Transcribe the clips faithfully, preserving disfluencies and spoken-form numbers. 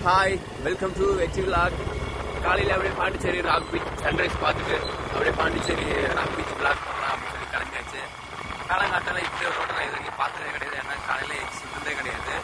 Hi, welcome to வெச்சி vlog. காலையில் அப்படியே பாண்டிச்சேரி ராக் பீச் சன்ரைஸ் பார்த்துட்டு அப்படியே பாண்டிச்சேரி ராக் பீச் விலாக் பண்ணலாம் அப்படின்னு சொல்லி கிளம்பியாச்சு. காலங்காட்டால் இப்படி ஒரு ரோட்டெல்லாம் இது வரைக்கும் பார்த்ததே கிடையாது. ஏன்னா காலையில் சுத்ததே கிடையாது.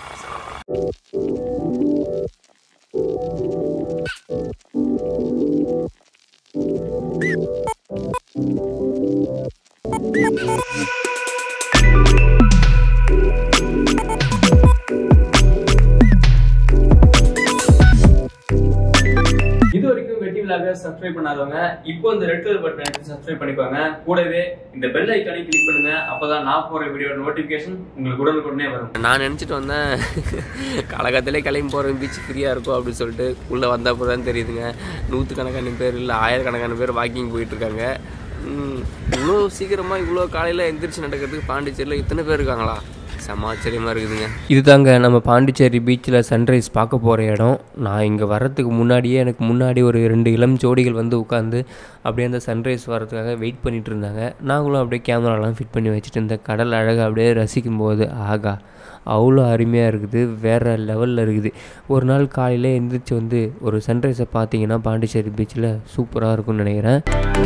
இது வரைக்கும் வெட்டி விலாக சப்ஸ்கிரைப் பண்ணாதவங்க இப்போ இந்த ரெட் கலர் பட்டன் சப்ஸ்கிரைப் பண்ணிக்கோங்க. கூடவே இந்த பெல் ஐக்கானை கிளிக் பண்ணுங்க. அப்பதான் நான் போற வீடியோ நோட்டிபிகேஷன் உங்களுக்கு உடனுக்குடனே வரும். நான் நினைச்சிட்டு வந்தேன் காலகத்திலே கிளம்பி போறேன், பீச் ஃப்ரீயா இருக்கும் அப்படின்னு சொல்லிட்டு உள்ள வந்த அப்புறம் தெரியுதுங்க நூற்றுக்கணக்கான பேர் இல்லை ஆயிரக்கணக்கான பேர் வாக்கிங் போயிட்டு இருக்காங்க. இவ்வளோ சீக்கிரமா இவ்வளோ காலையில் எந்திரிச்சு நடக்கிறதுக்கு பாண்டிச்சேரியில் இத்தனை பேர் இருக்காங்களா? சமாச்சரியமாக இருக்குதுங்க. இது தாங்க நம்ம பாண்டிச்சேரி பீச்சில் சன்ரைஸ் பார்க்க போகிற இடம். நான் இங்கே வர்றதுக்கு முன்னாடியே எனக்கு முன்னாடி ஒரு ரெண்டு இளம் ஜோடிகள் வந்து உட்காந்து அப்படியே அந்த சன்ரைஸ் வர்றதுக்காக வெயிட் பண்ணிகிட்டு இருந்தாங்க. நாங்களும் அப்படியே கேமராலாம் ஃபிட் பண்ணி வச்சுட்டு இந்த கடல் அழகாக அப்படியே ரசிக்கும் போது ஆகா அவ்வளோ அருமையாக இருக்குது, வேறு லெவலில் இருக்குது. ஒரு நாள் காலையில் எழுந்திரிச்சு வந்து ஒரு சன்ரைஸை பார்த்தீங்கன்னா பாண்டிச்சேரி பீச்சில் சூப்பராக இருக்கும்னு நினைக்கிறேன்.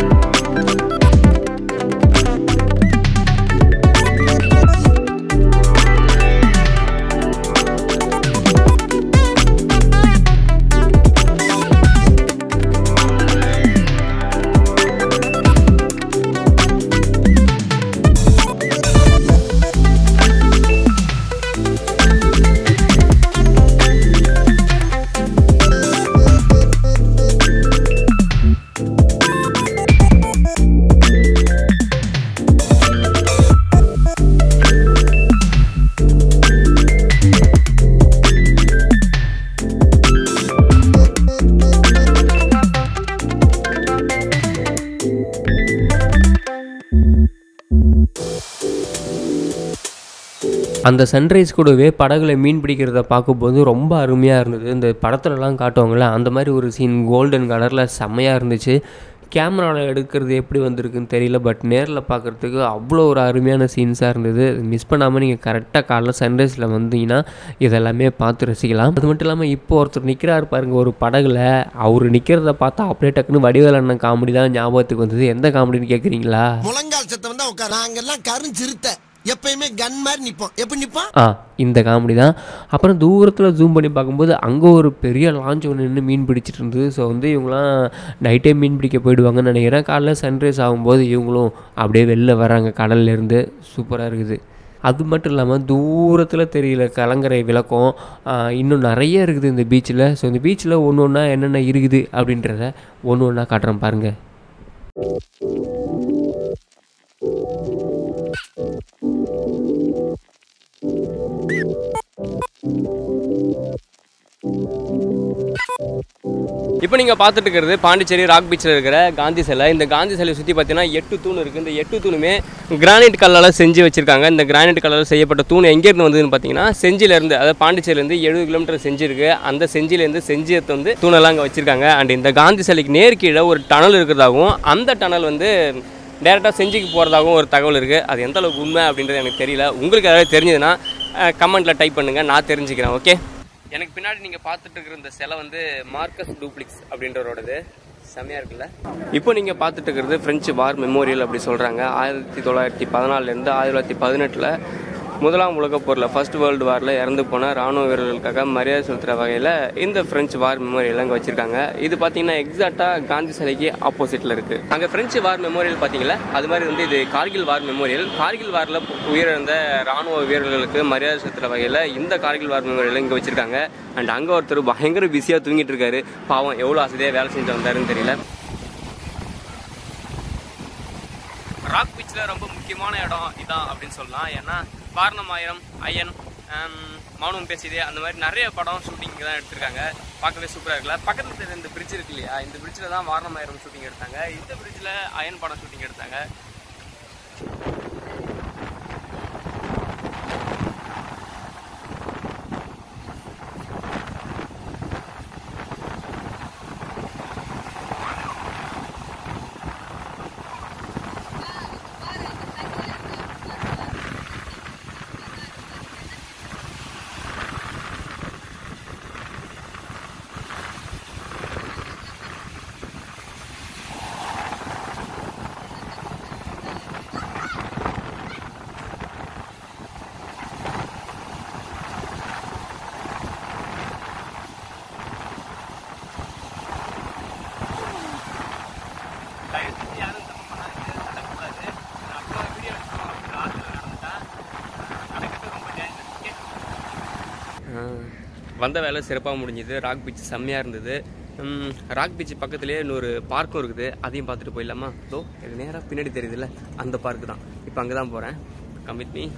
அந்த சன்ரைஸ் கூடவே படகுல மீன் பிடிக்கிறத பார்க்கும்போது ரொம்ப அருமையாக இருந்தது. இந்த படத்துலலாம் காட்டுவாங்கள்ல அந்த மாதிரி ஒரு சீன் கோல்டன் கலரில் செம்மையாக இருந்துச்சு. கேமராவில் எடுக்கிறது எப்படி வந்திருக்குன்னு தெரியல, பட் நேரில் பார்க்குறதுக்கு அவ்வளோ ஒரு அருமையான சீன்ஸாக இருந்தது. மிஸ் பண்ணாமல் நீங்கள் கரெக்டாக காலைல சன்ரைஸில் வந்தீங்கன்னா இதெல்லாமே பார்த்து ரசிக்கலாம். அது மட்டும் இல்லாமல் இப்போ ஒருத்தர் நிற்கிறாரு பாருங்கள் ஒரு படகுல, அவர் நிற்கிறத பார்த்தா அப்படியே டக்குன்னு வடிவேல் அண்ணன் காமெடி தான் ஞாபகத்துக்கு வந்தது. எந்த காமெடின்னு கேட்குறீங்களா? முழங்கால் சத்தம் தான் உட்கார நாங்கெல்லாம் கருஞ்சிருத்த எப்பயுமே கன் மாதிரி நிற்போம். எப்படி நிற்போம்? ஆ இந்த காமெடி தான். அப்புறம் தூரத்தில் ஜூம் பண்ணி பார்க்கும்போது அங்கே ஒரு பெரிய லான்ச் ஒன்று நின்று மீன் பிடிச்சிட்டு இருந்தது. ஸோ வந்து இவங்களாம் நைட்டே மீன் பிடிக்க போயிடுவாங்கன்னு நினைக்கிறேன். காலைல சன்ரைஸ் ஆகும்போது இவங்களும் அப்படியே வெளில வராங்க கடல்லேருந்து. சூப்பராக இருக்குது. அது மட்டும் இல்லாமல் தூரத்தில் தெரியல கலங்கரை விளக்கம் இன்னும் நிறைய இருக்குது இந்த பீச்சில். ஸோ இந்த பீச்சில் ஒன்று ஒன்றா என்னென்ன இருக்குது அப்படின்றத ஒன்று ஒன்றா காட்டுறேன் பாருங்கள். இப்போ நீங்கள் பார்த்துட்டு இருக்கிறது பாண்டிச்சேரி ராக் பீச்சில் இருக்கிற காந்தி சிலை. இந்த காந்தி சிலையை சுற்றி பார்த்தீங்கன்னா எட்டு தூண் இருக்குது. இந்த எட்டு தூணுமே கிரானைட் கல்லால் செஞ்சு வச்சுருக்காங்க. இந்த கிரானைட் கல்லால் செய்யப்பட்ட தூண் எங்கேருந்து வந்ததுன்னு பார்த்தீங்கன்னா செஞ்சிலேருந்து, அதாவது பாண்டிச்சேரியிலேருந்து எழுபது கிலோமீட்டர் செஞ்சு இருக்குது. அந்த செஞ்சிலேருந்து செஞ்சியத்தை வந்து தூணெல்லாம் அங்கே வச்சுருக்காங்க. அண்ட் இந்த காந்தி சிலைக்கு நேர் கீழே ஒரு டனல் இருக்கிறதாகவும் அந்த டனல் வந்து டேரெக்டாக செஞ்சுக்கு போகிறதாகவும் ஒரு தகவல் இருக்குது. அது எந்த அளவுக்கு உண்மை அப்படின்றது எனக்கு தெரியல. உங்களுக்கு ஏதாவது தெரிஞ்சதுன்னா கமெண்ட்டில் டைப் பண்ணுங்கள், நான் தெரிஞ்சுக்கிறேன். ஓகே, எனக்கு பின்னாடி நீங்கள் பார்த்துட்டு இருக்கிற இந்த சிலை வந்து மார்க்கஸ் டூப்ளிக்ஸ் அப்படின்றவரோடது. செம்மையாக இருக்குல்ல? இப்போ நீங்கள் பார்த்துட்டு இருக்கிறது ஃப்ரெஞ்சு வார் மெமோரியல் அப்படி சொல்கிறாங்க. ஆயிரத்தி தொள்ளாயிரத்தி பதினாலுலேருந்து ஆயிரத்தி தொள்ளாயிரத்தி பதினெட்டில் முதலாம் உலகப் போரில் ஃபர்ஸ்ட் வேர்ல்டு வாரில் இறந்து போன ராணுவ வீரர்களுக்காக மரியாதை செலுத்துகிற வகையில் இந்த ஃப்ரெஞ்சு வார் மெமோரியல் அங்கே வச்சுருக்காங்க. இது பார்த்தீங்கன்னா எக்ஸாக்டாக காந்தி சிலைக்கு ஆப்போசிட்டில் இருக்குது. அங்கே ஃப்ரெஞ்சு வார் மெமோரியல் பார்த்தீங்களா, அது மாதிரி வந்து இது கார்கில் வார் மெமோரியல். கார்கில் வாரில் உயிரிழந்த ராணுவ வீரர்களுக்கு மரியாதை செலுத்துகிற வகையில் இந்த கார்கில் வார் மெமோரியல் இங்கே வச்சுருக்காங்க. அண்ட் அங்கே ஒருத்தர் பயங்கர பிஸியாக தூங்கிட்டு இருக்காரு. பாவம் எவ்வளோ ஆசையாக வேலை செஞ்சு வந்தாருன்னு தெரியல. ராக் பீச்சில் ரொம்ப முக்கியமான இடம் இதான் அப்படின்னு சொல்லலாம். ஏன்னா வாரணமாயிரம், அயன், மௌனம் பேசியதே அந்த மாதிரி நிறைய படம் ஷூட்டிங் தான் எடுத்திருக்காங்க. பார்க்கவே சூப்பராக இருக்குல்ல? பக்கத்தில் இருக்கிற இந்த பிரிட்ஜ் இருக்கு இல்லையா, இந்த பிரிட்ஜில் தான் வாரணமாயிரம் ஷூட்டிங் எடுத்தாங்க. இந்த பிரிட்ஜில் அயன் படம் ஷூட்டிங் எடுத்தாங்க. வந்த வேலை சிறப்பாக முடிஞ்சுது. ராக் பீச் செம்மையாக இருந்தது. ராக் பீச் பக்கத்துலேயே இன்னொரு பார்க்கும் இருக்குது, அதையும் பார்த்துட்டு போயிடலாமா? ஸோ எனக்கு நேராக பின்னாடி தெரியுதுல்ல, அந்த பார்க்கு தான். இப்போ அங்கே தான் போகிறேன். Come with me.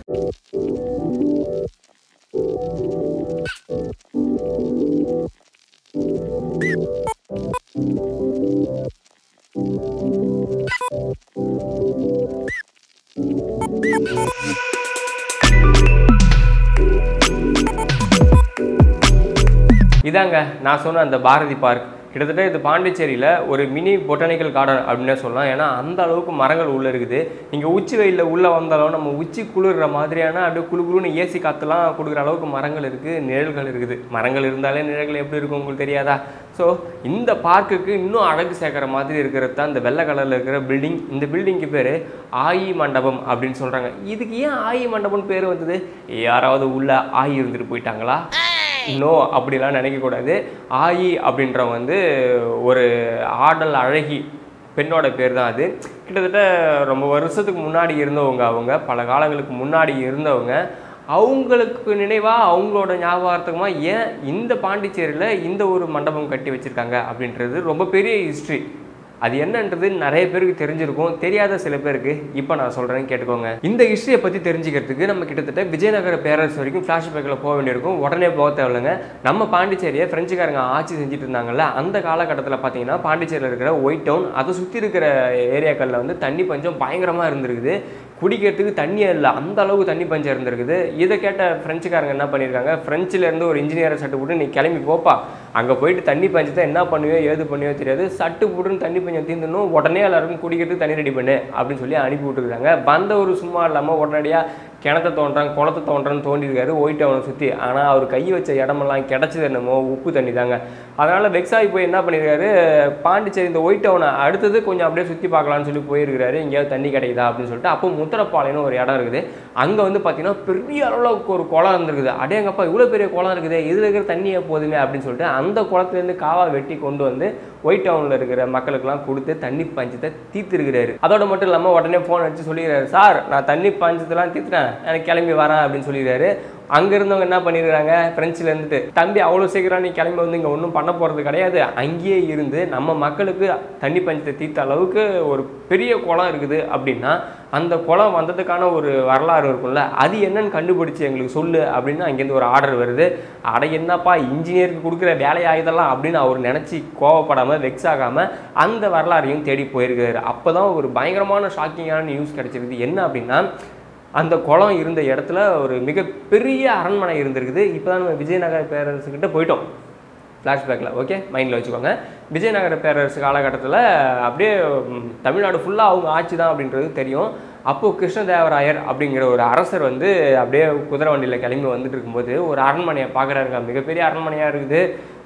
இதாங்க நான் சொன்ன அந்த பாரதி பார்க். கிட்டத்தட்ட இது பாண்டிச்சேரியில் ஒரு மினி பொட்டானிக்கல் கார்டன் அப்படின்னே சொல்லலாம். ஏன்னா அந்த அளவுக்கு மரங்கள் உள்ளே இருக்குது. நீங்கள் உச்சி வெயிலில் உள்ளே வந்தாலும் நம்ம உச்சி குளிர்ற மாதிரியான அப்படியே குழு குழுன்னு ஏசி காற்றுலாம் கொடுக்குற அளவுக்கு மரங்கள் இருக்குது, நிழல்கள் இருக்குது. மரங்கள் இருந்தாலே நிழல்கள் எப்படி இருக்கும் உங்களுக்கு தெரியாதா? ஸோ இந்த பார்க்குக்கு இன்னும் அழகு சேர்க்குற மாதிரி இருக்கிறது தான் இந்த வெள்ளை கலரில் இருக்கிற பில்டிங். இந்த பில்டிங்க்கு பேர் ஆயி மண்டபம் அப்படின்னு சொல்கிறாங்க. இதுக்கு ஏன் ஆயி மண்டபம்னு பேர் வந்தது? யாராவது உள்ளே ஆயி இருந்துட்டு போயிட்டாங்களா? நோ, அப்படிலாம் நினைக்கக்கூடாது. ஆயி அப்படின்றவங்க வந்து ஒரு ஆடல் அழகி பெண்ணோட பேர் தான் அது. கிட்டத்தட்ட ரொம்ப வருஷத்துக்கு முன்னாடி இருந்தவங்க, அவங்க பல காலங்களுக்கு முன்னாடி இருந்தவங்க. அவங்களுக்கு நினைவாக அவங்களோட ஞாபகார்த்தமாக ஏன் இந்த பாண்டிச்சேரியில் இந்த ஒரு மண்டபம் கட்டி வச்சுருக்காங்க அப்படின்றது ரொம்ப பெரிய ஹிஸ்ட்ரி. அது என்னன்றது நிறைய பேருக்கு தெரிஞ்சிருக்கும், தெரியாத சில பேருக்கு இப்போ நான் சொல்கிறேன்னு கேட்டுக்கோங்க. இந்த ஹிஸ்ட்ரியை பற்றி தெரிஞ்சுக்கிறதுக்கு நம்ம கிட்டத்தட்ட விஜயநகர பேரரசு வரைக்கும் ஃப்ளாஷ்பேக்கில் போக வேண்டியிருக்கும். உடனே போக தேவையில்லைங்க. நம்ம பாண்டிச்சேரியை ஃப்ரெஞ்சுக்காரங்க ஆட்சி செஞ்சுட்டு இருந்தாங்கல்ல, அந்த காலகட்டத்தில் பார்த்தீங்கன்னா பாண்டிச்சேரியில் இருக்கிற ஒயிட் டவுன் அதை சுற்றி இருக்கிற ஏரியாக்களில் வந்து தண்ணி பஞ்சம் பயங்கரமாக இருந்திருக்குது. குடிக்கிறதுக்கு தண்ணியே இல்லை, அந்த அளவுக்கு தண்ணி பஞ்சம் இருந்திருக்குது. இதை கேட்ட ஃப்ரெஞ்சுக்காரங்க என்ன பண்ணியிருக்காங்க, ஃப்ரெஞ்சிலேருந்து ஒரு இன்ஜினியரை சட்டு போட்டு நீ கிளம்பி போப்பா, அங்கே போயிட்டு தண்ணி பஞ்சத்தை என்ன பண்ணுவியோ ஏது பண்ணுவியோ தெரியாது, சட்டு போட்டுன்னு தண்ணி பஞ்சம் தீர்ந்துடணும், உடனே எல்லாருக்கும் குடிக்கிறதுக்கு தண்ணி ரெடி பண்ணு அப்படின்னு சொல்லி அனுப்பி விட்டுருக்காங்க. வந்த ஒரு சும்மா இல்லாமல் உடனடியாக கிணத்தை தோன்றாங்க, குளத்தை தோன்றான்னு தோண்டிருக்காரு ஒயிட் டவுனை சுற்றி. ஆனால் அவர் கை வச்ச இடமெல்லாம் கிடச்சது என்னமோ உப்பு தண்ணி தாங்க. அதனால் வெக்ஸாகி போய் என்ன பண்ணியிருக்காரு, பாண்டிச்சேரி இந்த ஒயிட் டவுனை அடுத்தது கொஞ்சம் அப்படியே சுற்றி பார்க்கலான்னு சொல்லி போயிருக்காரு, எங்கேயாவது தண்ணி கிடைக்குதா அப்படின்னு சொல்லிட்டு. அப்போ முத்திரப்பாளையம்னு ஒரு இடம் இருக்குது. அங்கே வந்து பார்த்தீங்கன்னா பெரிய அளவுக்கு ஒரு குளம் இருந்திருக்குது. அடேங்கப்பா இவ்வளோ பெரிய குளம் இருக்குது, இதில் இருக்கிற தண்ணியை போதுமே அப்படின்னு சொல்லிட்டு அந்த குளத்துலேருந்து காவா வெட்டி கொண்டு வந்து ஒயிட் டவுனில் இருக்கிற மக்களுக்கெல்லாம் கொடுத்து தண்ணி பஞ்சத்தை தீர்த்துருக்கிறாரு. அதோட மட்டும் இல்லாமல் உடனே ஃபோன் அடித்து சொல்லிடுறாரு, சார் நான் தண்ணி பஞ்சத்தெல்லாம் தீர்த்துறேன், எனக்கு கிளம்பி வரேன் அப்படின்னு சொல்லிடுறாரு. அங்கே இருந்தவங்க என்ன பண்ணிடுறாங்க, ஃப்ரெஞ்சில் இருந்துட்டு, தம்பி அவ்வளோ சீக்கிரம் நீ கிளம்பி வந்து இங்கே ஒன்றும் பண்ண போகிறது கிடையாது, அங்கேயே இருந்து நம்ம மக்களுக்கு தண்ணி பஞ்சத்தை தீர்த்த அளவுக்கு ஒரு பெரிய குளம் இருக்குது அப்படின்னா அந்த குளம் வந்ததுக்கான ஒரு வரலாறு இருக்கும்ல, அது என்னன்னு கண்டுபிடிச்சி எங்களுக்கு சொல்லு அப்படின்னு அங்கேருந்து ஒரு ஆர்டர் வருது. அட என்னப்பா இன்ஜினியருக்கு கொடுக்குற வேலையாக இதெல்லாம் அப்படின்னு அவர் நினச்சி கோவப்படாமல் வெக்ஸ் ஆகாமல் அந்த வரலாறையும் தேடி போயிருக்காரு. அப்போ தான் ஒரு பயங்கரமான ஷாக்கிங்கான நியூஸ் கிடச்சிருக்குது. என்ன அப்படின்னா, அந்த குளம் இருந்த இடத்துல ஒரு மிகப்பெரிய அரண்மனை இருந்திருக்குது. இப்போ தான் நம்ம விஜயநகர பேரரசுக்கிட்ட போயிட்டோம் ஃப்ளாஷ்பேக்கில். ஓகே, மைண்டில் வச்சுக்கோங்க. விஜயநகர பேரரசு காலகட்டத்தில் அப்படியே தமிழ்நாடு ஃபுல்லாக அவங்க ஆட்சி தான் அப்படின்றது தெரியும். அப்போது கிருஷ்ணதேவராயர் அப்படிங்கிற ஒரு அரசர் வந்து அப்படியே குதிரை வண்டியில் கிளம்பி வந்துட்டு இருக்கும்போது ஒரு அரண்மனையை பார்க்குறாருங்க. மிகப்பெரிய அரண்மனையாக இருக்குது,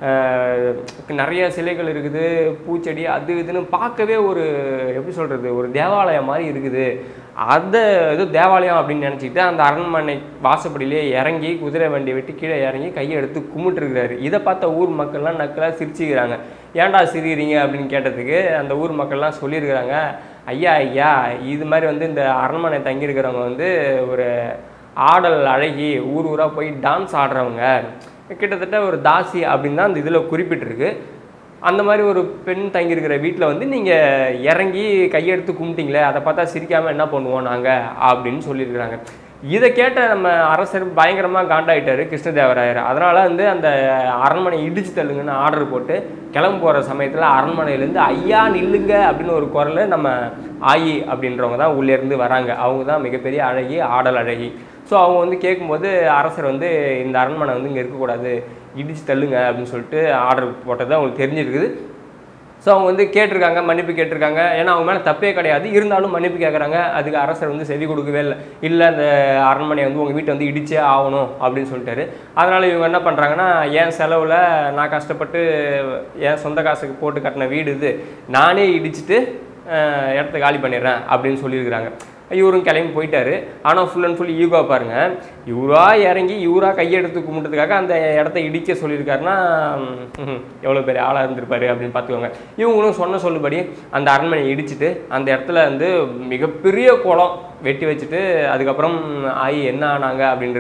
நிறைய சிலைகள் இருக்குது, பூச்செடி அது இதுன்னு பார்க்கவே ஒரு எப்படி சொல்கிறது, ஒரு தேவாலயம் மாதிரி இருக்குது. அதை இது தேவாலயம் அப்படின்னு நினச்சிக்கிட்டு அந்த அரண்மனை வாசப்படியிலே இறங்கி குதிரை வண்டி விட்டு கீழே இறங்கி கையை எடுத்து கும்பிட்டுருக்கிறாரு. இதை பார்த்த ஊர் மக்கள்லாம் நக்கலாக சிரிச்சுக்கிறாங்க. ஏன்டா சிரிக்கிறீங்க அப்படின்னு கேட்டதுக்கு அந்த ஊர் மக்கள்லாம் சொல்லியிருக்கிறாங்க, ஐயா ஐயா இது மாதிரி வந்து இந்த அரண்மனை தங்கியிருக்கிறவங்க வந்து ஒரு ஆடல் அழகி, ஊர் ஊராக போய் டான்ஸ் ஆடுறவங்க, கிட்டத்தட்ட ஒரு தாசி அப்படின்னு தான் அந்த இதில் குறிப்பிட்டிருக்கு. அந்த மாதிரி ஒரு பெண் தங்கியிருக்கிற வீட்டில் வந்து நீங்கள் இறங்கி கையெடுத்து கும்பிட்டீங்களே, அதை பார்த்தா சிரிக்காமல் என்ன பண்ணுவோம் நாங்கள் அப்படின்னு சொல்லியிருக்கிறாங்க. இதை கேட்ட நம்ம அரசர் பயங்கரமாக காண்டாயிட்டார் கிருஷ்ணதேவராயர். அதனால் வந்து அந்த அரண்மனை இடிச்சு தள்ளுங்கன்னு ஆர்டர் போட்டு கிளம்பு போகிற சமயத்தில் அரண்மனையிலேருந்து ஐயா நில்லுங்க அப்படின்னு ஒரு குரல் நம்ம ஆயி அப்படின்றவங்க தான் உள்ளேருந்து வராங்க. அவங்க தான் மிகப்பெரிய அழகி, ஆடல் அழகி. ஸோ அவங்க வந்து கேட்கும்போது அரசர் வந்து இந்த அரண்மனை வந்து இங்கே இருக்கக்கூடாது, இடிச்சு தள்ளுங்க அப்படின்னு சொல்லிட்டு ஆர்டர் போட்டது அவங்களுக்கு தெரிஞ்சிருக்குது. ஸோ அவங்க வந்து கேட்டிருக்காங்க, மன்னிப்பு கேட்டிருக்காங்க. ஏன்னா அவங்க மேலே தப்பே கிடையாது, இருந்தாலும் மன்னிப்பு கேட்குறாங்க. அதுக்கு அரசர் வந்து செவி கொடுக்கவே இல்லை. இல்லை அந்த அரண்மனையை வந்து உங்கள் வீட்டை வந்து இடிச்சே ஆகணும் அப்படின்னு சொல்லிட்டாரு. அதனால் இவங்க என்ன பண்ணுறாங்கன்னா, என் செலவில் நான் கஷ்டப்பட்டு என் சொந்த காசுக்கு போட்டு கட்டின வீடு இது, நானே இடிச்சுட்டு இடத்த காலி பண்ணிடுறேன் அப்படின்னு சொல்லியிருக்கிறாங்க. இவரும் கிளம்பி போயிட்டாரு. ஆனால் ஃபுல் அண்ட் ஃபுல் ஈகோ பாருங்கள், இவரா இறங்கி இவரா கையெடுத்து கும்பிட்டதுக்காக அந்த இடத்த இடிக்க சொல்லியிருக்காருன்னா எவ்வளோ பெரிய ஆளாக இருந்திருப்பாரு அப்படின்னு பார்த்துக்கோங்க. இவங்களும் சொன்ன சொல்லுபடி அந்த அரண்மனையை இடிச்சுட்டு அந்த இடத்துல வந்து மிகப்பெரிய குளம் வெட்டி வச்சுட்டு அதுக்கப்புறம் ஆகி என்ன ஆனாங்க அப்படின்றது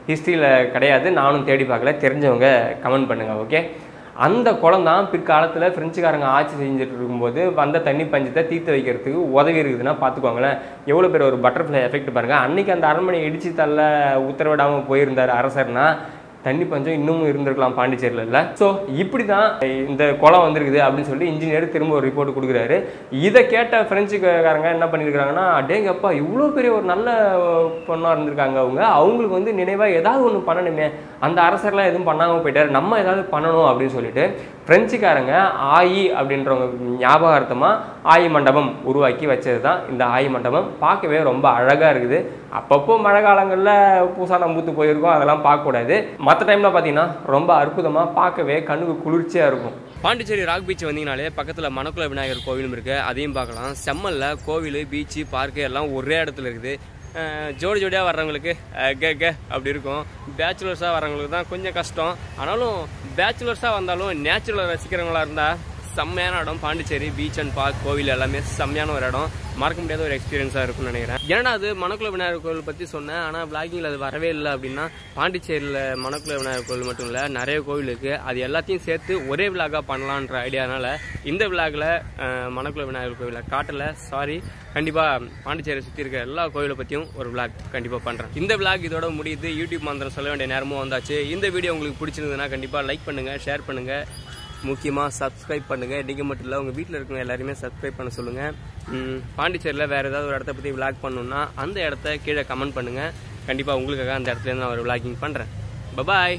ஹிஸ்ட்ரியில் கிடையாது, நானும் தேடி பார்க்கல, தெரிஞ்சவங்க கமெண்ட் பண்ணுங்கள். ஓகே, அந்த குளம் தான் பிற்காலத்தில் ஃப்ரெஞ்சுக்காரங்க ஆட்சி செஞ்சுட்டு இருக்கும்போது வந்த தண்ணி பஞ்சத்தை தீர்த்து வைக்கிறதுக்கு உதவி இருக்குதுன்னா பார்த்துக்கோங்களேன். எவ்வளோ பேர் ஒரு பட்டர்ஃப்ளை எஃபெக்ட் பாருங்கள். அன்றைக்கி அந்த அரண்மனை இடித்து தள்ள உத்தரவிடாமல் போயிருந்தார் அரசர்னா தண்ணி பஞ்சம் இன்னமும் இருந்திருக்கலாம் பாண்டிச்சேரியில் இல்லை. ஸோ இப்படி தான் இந்த குளம் வந்திருக்குது அப்படின்னு சொல்லி இன்ஜினியர் திரும்ப ஒரு ரிப்போர்ட் கொடுக்குறாரு. இதை கேட்ட ஃப்ரெஞ்சுக்காரங்க என்ன பண்ணியிருக்காங்கன்னா, அடேங்கப்பா இவ்வளோ பெரிய ஒரு நல்ல பொண்ணாக இருந்திருக்காங்க அவங்க, அவங்களுக்கு வந்து நினைவாக ஏதாவது ஒன்று பண்ணணுமே, அந்த அரசர்லாம் எதுவும் பண்ணாமல் போயிட்டார், நம்ம ஏதாவது பண்ணணும் அப்படின்னு சொல்லிட்டு ஃப்ரெஞ்சுக்காரங்க ஆயி அப்படின்றவங்க ஞாபகார்த்தமாக ஆயி மண்டபம் உருவாக்கி வச்சது தான் இந்த ஆயி மண்டபம். பார்க்கவே ரொம்ப அழகாக இருக்குது. அப்பப்போ மழை காலங்களில் பூசா நம்பூத்து போயிருக்கோம், அதெல்லாம் பார்க்கக்கூடாது. மற்ற டைமில் பார்த்தீங்கன்னா ரொம்ப அற்புதமாக பார்க்கவே கண்ணுக்கு குளிர்ச்சியாக இருக்கும். பாண்டிச்சேரி ராக் பீச் வந்தீங்கனாலே பக்கத்தில் மணக்குள விநாயகர் கோவிலும் இருக்குது, அதையும் பார்க்கலாம். செம்மல்ல கோவில், பீச்சு, பார்க்கு எல்லாம் ஒரே இடத்துல இருக்குது. ஜோடி ஜோடியாக வர்றவங்களுக்கு கே கே அப்படி இருக்கும். பேச்சுலர்ஸாக வர்றவங்களுக்கு தான் கொஞ்சம் கஷ்டம். ஆனாலும் பேச்சுலர்ஸாக வந்தாலும் நேச்சுரலை ரசிக்கிறவங்களா இருந்தால் செம்மையான இடம் பாண்டிச்சேரி. பீச் அண்ட் பார்க், கோவில் எல்லாமே செம்மையான ஒரு இடம், மறக்க முடியாத ஒரு எக்ஸ்பீரியன்ஸாக இருக்கும்னு நினைக்கிறேன். ஏன்னா அது மணக்குள விநாயகர் கோவில் பற்றி சொன்னேன், ஆனால் விளாகிங்கில் அது வரவே இல்லை. அப்படின்னா பாண்டிச்சேரியில் மணக்குள விநாயகர் கோவில் மட்டும் இல்லை, நிறைய கோவில் இருக்குது. அது எல்லாத்தையும் சேர்த்து ஒரே விளாகாக பண்ணலான்ற ஐடியானால இந்த விளாகில் மணக்குள விநாயகர் கோவிலை காட்டலை, சாரி. கண்டிப்பாக பாண்டிச்சேரியை சுற்றி இருக்க எல்லா கோவிலை பற்றியும் ஒரு விளாக் கண்டிப்பாக பண்ணுறேன். இந்த விளாக் இதோட முடியுது. யூடியூப் மந்திரம் சொல்ல வேண்டிய நேரமும் வந்தாச்சு. இந்த வீடியோ உங்களுக்கு பிடிச்சிருந்ததுன்னா கண்டிப்பாக லைக் பண்ணுங்கள், ஷேர் பண்ணுங்கள், முக்கியமாக சப்ஸ்கிரைப் பண்ணுங்கள். நீங்கள் மட்டும் இல்லை, உங்கள் வீட்டில் இருக்கவங்க எல்லாருமே சப்ஸ்கிரைப் பண்ண சொல்லுங்கள். பாண்டிச்சேரியில் வேறு ஏதாவது ஒரு இடத்த பற்றி விளாக் பண்ணணுன்னா அந்த இடத்த கீழே கமெண்ட் பண்ணுங்கள். கண்டிப்பாக உங்களுக்காக அந்த இடத்துலேருந்து நான் ஒரு விளாகிங் பண்ணுறேன். பாய்.